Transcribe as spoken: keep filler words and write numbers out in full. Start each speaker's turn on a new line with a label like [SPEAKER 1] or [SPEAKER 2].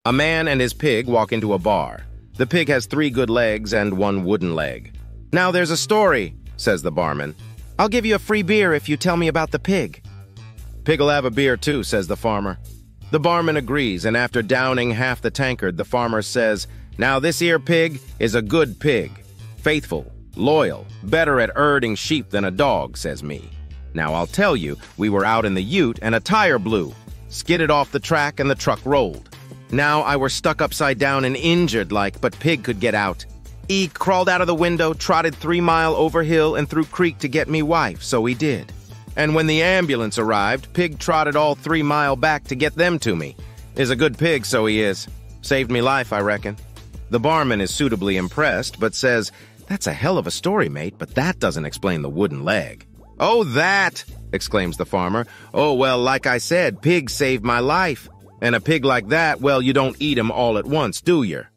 [SPEAKER 1] A man and his pig walk into a bar. The pig has three good legs and one wooden leg. "Now there's a story," says the barman. "I'll give you a free beer if you tell me about the pig." "Pig'll have a beer too," says the farmer. The barman agrees, and after downing half the tankard, the farmer says, "Now this here pig is a good pig. Faithful, loyal, better at herding sheep than a dog," says me. Now I'll tell you, we were out in the ute and a tire blew, skidded off the track and the truck rolled. Now I were stuck upside down and injured like, but pig could get out. He crawled out of the window, trotted three mile over hill and through creek to get me wife, so he did. And when the ambulance arrived, pig trotted all three mile back to get them to me. Is a good pig, so he is. Saved me life, I reckon. The barman is suitably impressed, but says, "That's a hell of a story, mate, but that doesn't explain the wooden leg." "Oh, that!" exclaims the farmer. "Oh, well, like I said, pig saved my life. And a pig like that, well, you don't eat him all at once, do yer?"